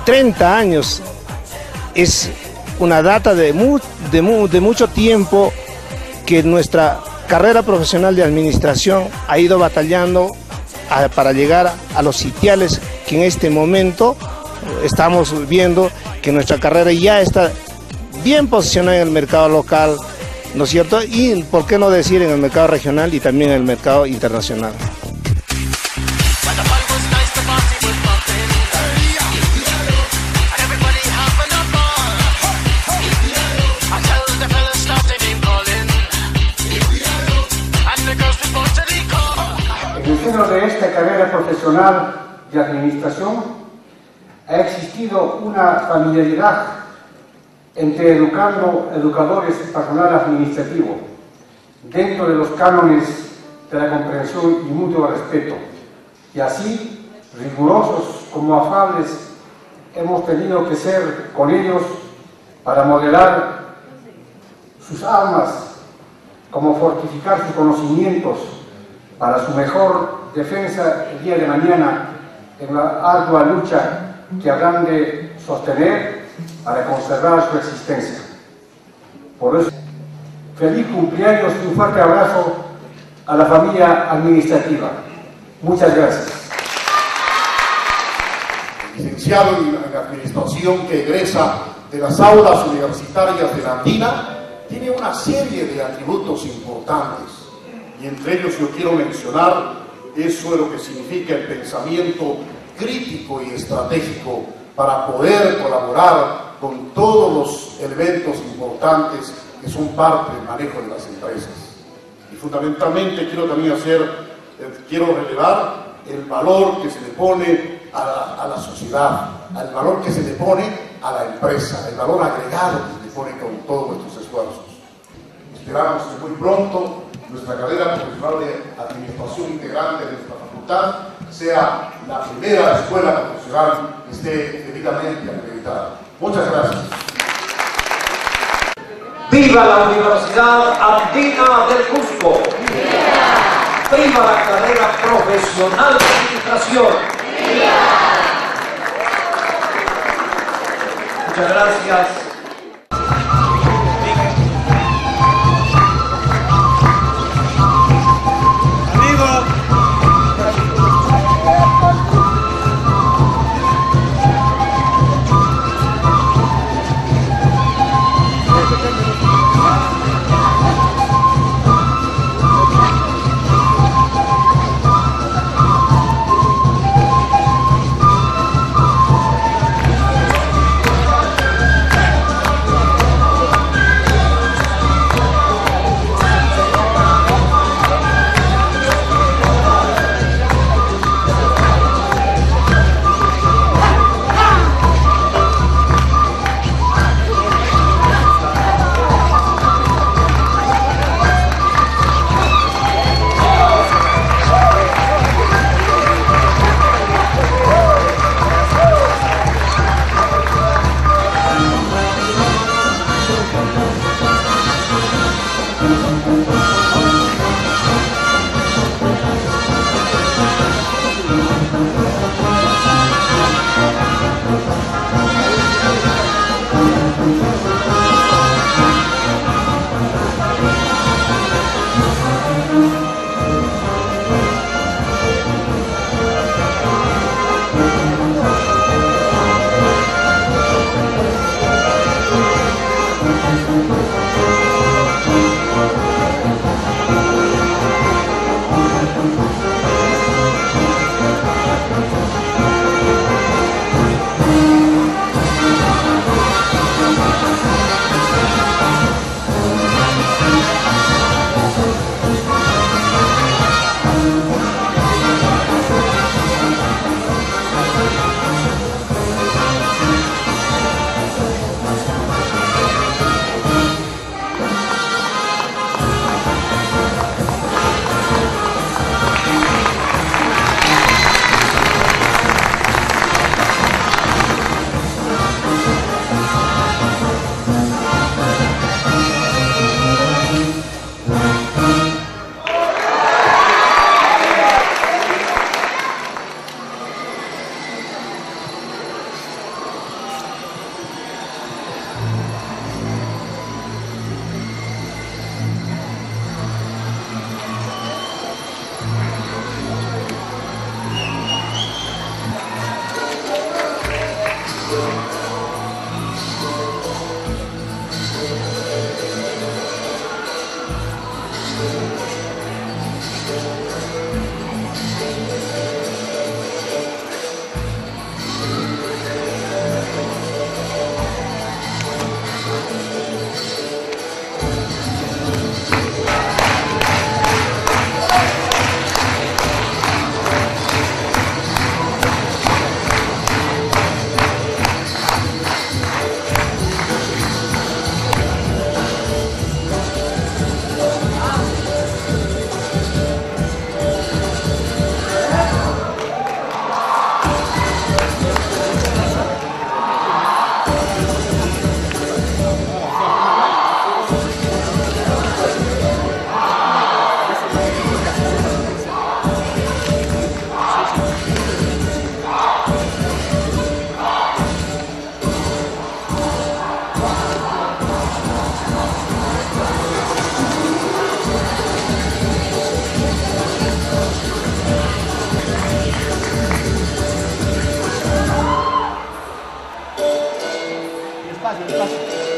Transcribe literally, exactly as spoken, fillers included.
treinta años es una data de, mu de, mu de mucho tiempo que nuestra carrera profesional de administración ha ido batallando a, para llegar a los sitiales que en este momento estamos viendo que nuestra carrera ya está bien posicionada en el mercado local, ¿no es cierto? Y por qué no decir en el mercado regional y también en el mercado internacional. En el seno de esta carrera profesional de administración ha existido una familiaridad entre educando, educadores y personal administrativo, dentro de los cánones de la comprensión y mutuo respeto. Y así, rigurosos como afables, hemos tenido que ser con ellos para modelar sus almas, como fortificar sus conocimientos para su mejor defensa el día de mañana en la ardua lucha que habrán de sostener para conservar su existencia. Por eso, feliz cumpleaños y un fuerte abrazo a la familia administrativa. Muchas gracias. Licenciado en Administración que egresa de las aulas universitarias de la Andina, tiene una serie de atributos importantes, y entre ellos yo quiero mencionar eso de lo que significa el pensamiento crítico y estratégico para poder colaborar con todos los elementos importantes que son parte del manejo de las empresas. Y fundamentalmente quiero también hacer, eh, quiero relevar el valor que se le pone a la, a la sociedad, el valor que se le pone a la empresa, el valor agregado que se le pone con todos nuestros esfuerzos. Esperamos que muy pronto nuestra carrera profesional de administración integrante de nuestra facultad sea la primera escuela profesional que esté debidamente acreditada. Muchas gracias. ¡Viva la Universidad Andina del Cusco! ¡Viva! ¡Viva la carrera profesional de administración! ¡Viva! Muchas gracias. Espacio, espacio.